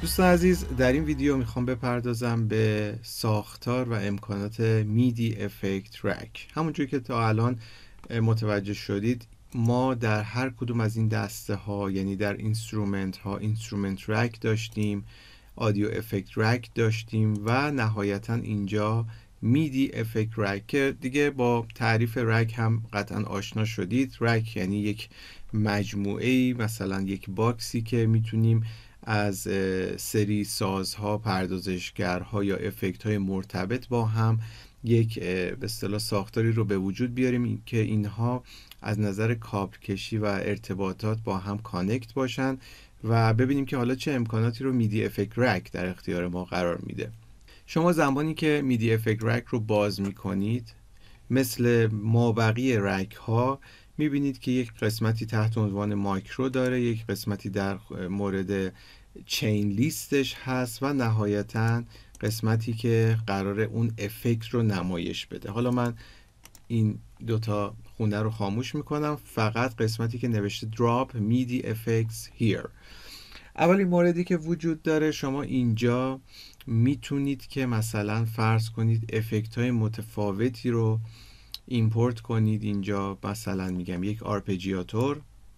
دوستان عزیز، در این ویدیو میخوام بپردازم به ساختار و امکانات میدی افکت رک. همونجور که تا الان متوجه شدید، ما در هر کدوم از این دسته ها، یعنی در اینسترومنت ها، اینسترومنت رک داشتیم، آدیو افکت رک داشتیم و نهایتا اینجا میدی افکت رک که دیگه با تعریف رک هم قطعا آشنا شدید. رک یعنی یک مجموعه، مثلا یک باکسی که میتونیم از سری سازها، پردازشگرها یا افکت‌های مرتبط با هم یک به اصطلاح ساختاری رو به وجود بیاریم که اینها از نظر کابل کشی و ارتباطات با هم کانکت باشن و ببینیم که حالا چه امکاناتی رو میدی افکت رک در اختیار ما قرار میده. شما زمانی که میدی افکت رک رو باز میکنید، مثل مابقی رک ها میبینید که یک قسمتی تحت عنوان مایکرو داره، یک قسمتی در مورد چین لیستش هست و نهایتا قسمتی که قرار اون افکت رو نمایش بده. حالا من این دوتا خونه رو خاموش میکنم، فقط قسمتی که نوشته drop MIDI effects here. اولین موردی که وجود داره، شما اینجا میتونید که مثلا فرض کنید افکت های متفاوتی رو ایمپورت کنید. اینجا مثلا میگم یک آرپجیاتور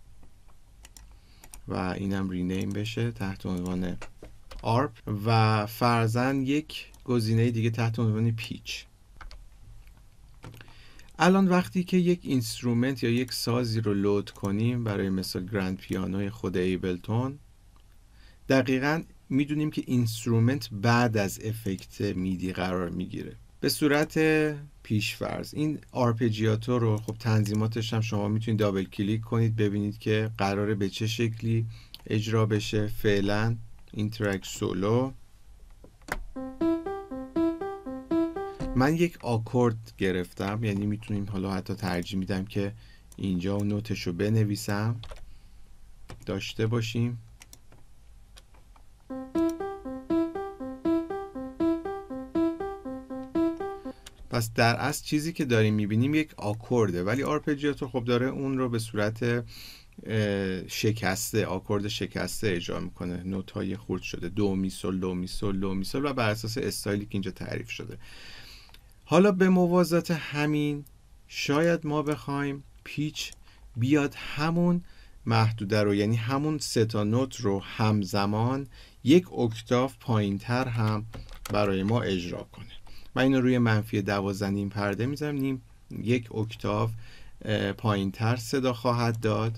و اینم رینیم بشه تحت عنوان آرپ و فرضاً یک گزینه دیگه تحت عنوان پیچ. الان وقتی که یک اینسترومنت یا یک سازی رو لود کنیم، برای مثال گرند پیانوی خود ایبلتون، دقیقاً میدونیم که اینسترومنت بعد از افکت میدی قرار میگیره. به صورت پیشفرض این آرپجیاتور رو، خب تنظیماتش هم شما میتونید دابل کلیک کنید ببینید که قراره به چه شکلی اجرا بشه. فعلا این ترک سولو، من یک آکورد گرفتم، یعنی میتونیم حالا حتی ترجیح میدم که اینجا نوتش رو بنویسم داشته باشیم. پس در اصل چیزی که داریم میبینیم یک آکورده، ولی آرپجیاتور خب داره اون رو به صورت شکسته، آکورد شکسته اجرا میکنه، نوت های خورد شده، دو می سل دو می سل دو می سل و بر اساس استایلی که اینجا تعریف شده. حالا به موازات همین شاید ما بخوایم پیچ بیاد همون محدوده رو، یعنی همون سه تا نوت رو همزمان یک اکتاف پایینتر هم برای ما اجرا کنه. من اینو روی -12 پرده میذارم، یک اکتاف پایینتر صدا خواهد داد.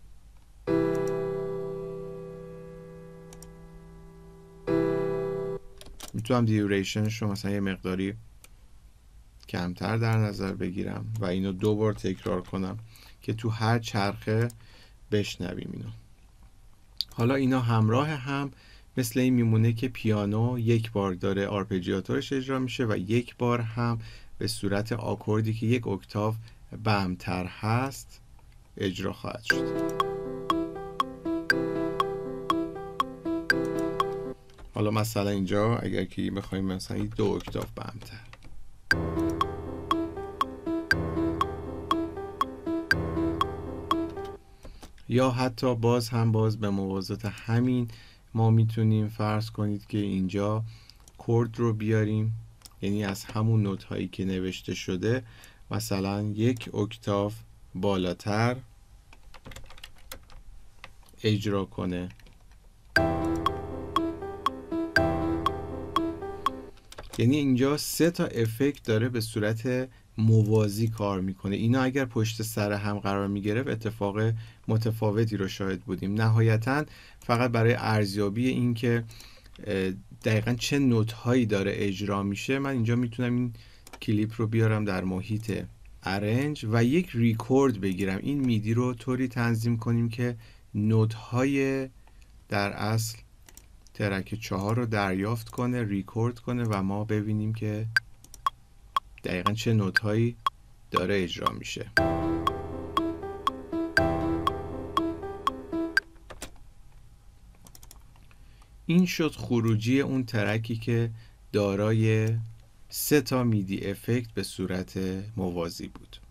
میتونم دیوریشنش رو مثلا یه مقداری کمتر در نظر بگیرم و اینو 2 بار تکرار کنم که تو هر چرخه بشنویم اینو. حالا اینا همراه هم مثل این میمونه که پیانو یک بار داره آرپجیاتورش اجرا میشه و یک بار هم به صورت آکوردی که یک اکتاف بمتر هست اجرا خواهد شد. حالا مثلا اینجا اگر که بخوایم مثلا 2 اکتاف بمتر، یا حتی باز به موازات همین ما میتونیم فرض کنید که اینجا کورد رو بیاریم، یعنی از همون نوت هایی که نوشته شده مثلا یک اکتاف بالاتر اجرا کنه. یعنی اینجا 3 تا افکت داره به صورت موازی کار میکنه. اینا اگر پشت سر هم قرار میگرفت اتفاق متفاوتی رو شاهد بودیم. نهایتا فقط برای ارزیابی این که دقیقا چه نوت هایی داره اجرا میشه، من اینجا میتونم این کلیپ رو بیارم در محیط ارنج و یک ریکورد بگیرم. این میدی رو طوری تنظیم کنیم که نوت های در اصل ترک 4 رو دریافت کنه، ریکورد کنه و ما ببینیم که دقیقا چه نوت هایی داره اجرا میشه. این شد خروجی اون ترکی که دارای 3 تا میدی افکت به صورت موازی بود.